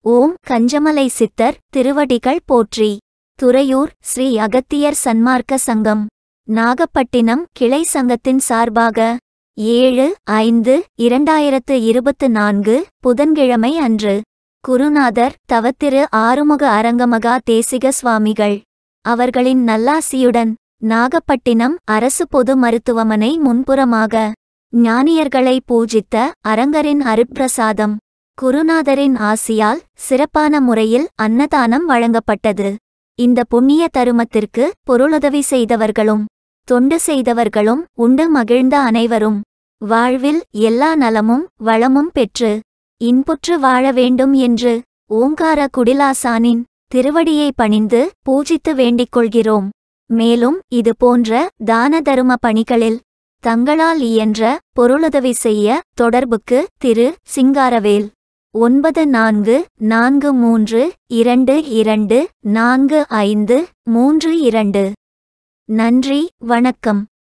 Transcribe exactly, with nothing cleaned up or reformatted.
ஓம் கஞ்சமலை சித்தர் திருவடிகள் போற்றி. துறையூர் ஸ்ரீ அகத்தியர் சன்மார்க்க சங்கம் நாகப்பட்டினம் கிளை சங்கத்தின் சார்பாக ஏழு ஐந்து இரண்டாயிரத்து இருபத்து நான்கு புதன்கிழமை அன்று குருநாதர் தவத்திரு ஆறுமுக அரங்கமகா தேசிக சுவாமிகள் அவர்களின் நல்லாசியுடன் நாகப்பட்டினம் அரசு பொது மருத்துவமனை முன்புறமாக ஞானியர்களை பூஜித்த அரங்கரின் அருட்பிரசாதம் குருநாதரின் ஆசியால் சிறப்பான முறையில் அன்னதானம் வழங்கப்பட்டது. இந்த புண்ணிய தருமத்திற்கு பொருளுதவி செய்தவர்களும் தொண்டு செய்தவர்களும் உண்டு மகிழ்ந்த அனைவரும் வாழ்வில் எல்லா நலமும் வளமும் பெற்று இன்புற்று வாழ வேண்டும் என்று ஓங்கார குடிலாசானின் திருவடியை பணிந்து பூஜித்து வேண்டிக் கொள்கிறோம். மேலும் இது போன்ற தான தரும பணிகளில் தங்களால் இயன்ற பொருளுதவி செய்ய தொடர்புக்கு திரு சிங்காரவேல் ஒன்பது நான்கு நான்கு மூன்று இரண்டு இரண்டு நான்கு ஐந்து மூன்று இரண்டு. நன்றி, வணக்கம்.